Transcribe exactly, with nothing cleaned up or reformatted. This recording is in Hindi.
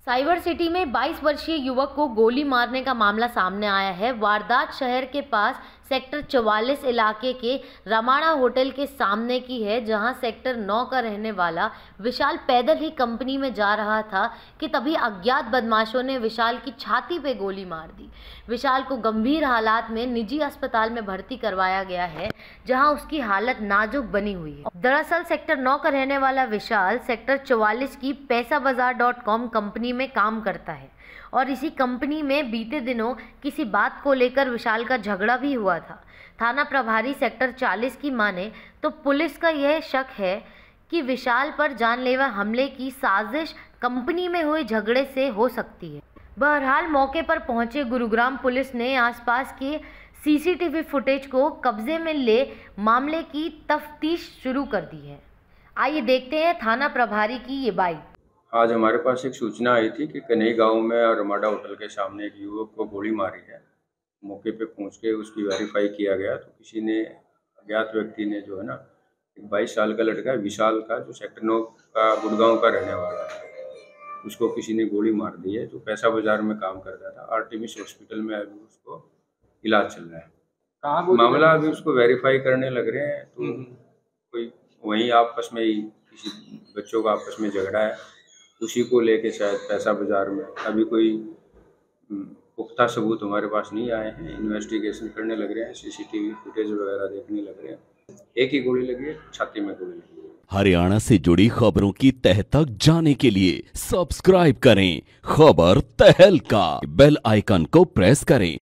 साइबर सिटी में बाईस वर्षीय युवक को गोली मारने का मामला सामने आया है। वारदात शहर के पास सेक्टर चौवालीस इलाके के रमाणा होटल के सामने की है, जहां सेक्टर नौ का रहने वाला विशाल पैदल ही कंपनी में जा रहा था कि तभी अज्ञात बदमाशों ने विशाल की छाती पे गोली मार दी। विशाल को गंभीर हालात में निजी अस्पताल में भर्ती करवाया गया है, जहां उसकी हालत नाजुक बनी हुई है। दरअसल सेक्टर नौ का रहने वाला विशाल सेक्टर चौवालीस की पैसा बाजार डॉट कॉम कंपनी में काम करता है और इसी कंपनी में बीते दिनों किसी बात को लेकर विशाल का झगड़ा भी हुआ था। थाना प्रभारी सेक्टर चालीस की माने तो पुलिस का यह शक है कि विशाल पर जानलेवा हमले की साजिश कंपनी में हुए झगड़े से हो सकती है। बहरहाल मौके पर पहुंचे गुरुग्राम पुलिस ने आसपास के सीसीटीवी फुटेज को कब्जे में ले मामले की तफ्तीश शुरू कर दी है। आइए देखते हैं थाना प्रभारी की ये बात। आज हमारे पास एक सूचना आई थी कि कन्हई गांव में रमाडा होटल के सामने एक युवक को गोली मारी है। मौके पे पहुंच के उसकी वेरीफाई किया गया तो किसी ने अज्ञात व्यक्ति ने जो है ना एक बाईस साल का लड़का है विशाल का, जो सेक्टर नौ का गुड़गांव का रहने वाला है, उसको किसी ने गोली मार दी है। जो पैसा बाजार में काम करता था, आर्टिमिस हॉस्पिटल में अभी उसको इलाज चल रहा है। कहाँ मामला अभी उसको वेरीफाई करने लग रहे हैं। तो कोई वहीं आपस में ही किसी बच्चों का आपस में झगड़ा है, उसी को लेके शायद पैसा बाजार में। अभी कोई पुख्ता सबूत हमारे पास नहीं आए हैं, इन्वेस्टिगेशन करने लग रहे हैं, सीसीटीवी फुटेज वगैरह देखने लग रहे हैं। एक ही गोली लगी है, छाती में गोली लगी है। हरियाणा से जुड़ी खबरों की तह तक जाने के लिए सब्सक्राइब करें खबर तहलका, बेल आइकन को प्रेस करें